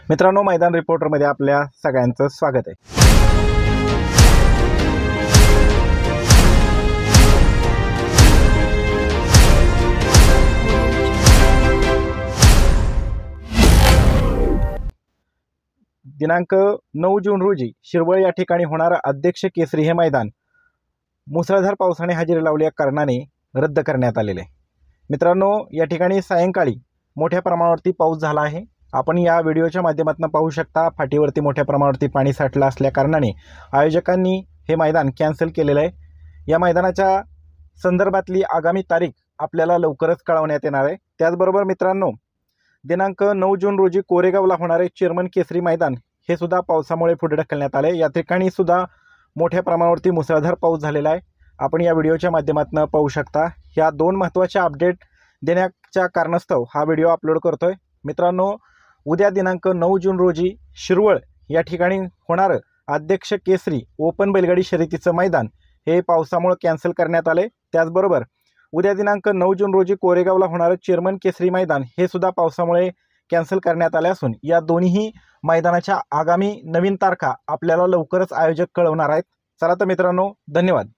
मित्रांनो, मैदान रिपोर्टरमध्ये आपल्या सगळ्यांचं स्वागत आहे। दिनांक 9 जून रोजी शिरवळ या ठिकाणी होणारा अध्यक्ष केसरी हे मैदान मुसळधार पावसाने हजेरी लावल्या कारणाने रद्द करण्यात आलेले आहे। मित्रांनो, या ठिकाणी सायंकाळी मोठ्या प्रमाणावरती पाऊस झाला आहे। आपण या व्हिडिओच्या माध्यमातून पाहू शकता फाटीवरती मोठ्या प्रमाणावरती पाणी साठलं असल्या कारणाने आयोजकांनी हे मैदान कॅन्सल केलेलं आहे। या मैदानाच्या संदर्भातली आगामी तारीख आपल्याला लवकरच कळवण्यात येणार आहे। त्याचबरोबर मित्रांनो, दिनांक 9 जून रोजी कोरेगावला होणारे चेअरमन केसरी मैदान हे सुद्धा पावसामुळे पुढे ढकलण्यात आले। या ठिकाणी सुद्धा मोठ्या प्रमाणावरती मुसळधार पाऊस झालेला आहे। आपण या व्हिडिओच्या माध्यमातून पाहू शकता। या दोन महत्त्वाच्या अपडेट देण्याच्या कारणास्तव हा व्हिडिओ अपलोड करतोय। मित्रांनो, उद्या दिनांक 9 जून रोजी शिरवळ या ठिकाणी होणारं अध्यक्ष केसरी ओपन बैलगाडी शर्यतीचं मैदान हे पावसामुळे कॅन्सल करण्यात आले। त्याचबरोबर उद्या दिनांक 9 जून रोजी कोरेगावला होणारं चेअरमन केसरी मैदान हे सुद्धा पावसामुळे कॅन्सल करण्यात आले असून या दोन्ही मैदानाच्या आगामी नवीन तारखा आपल्याला लवकरच आयोजक कळवणार आहेत। चला तर मित्रांनो, धन्यवाद।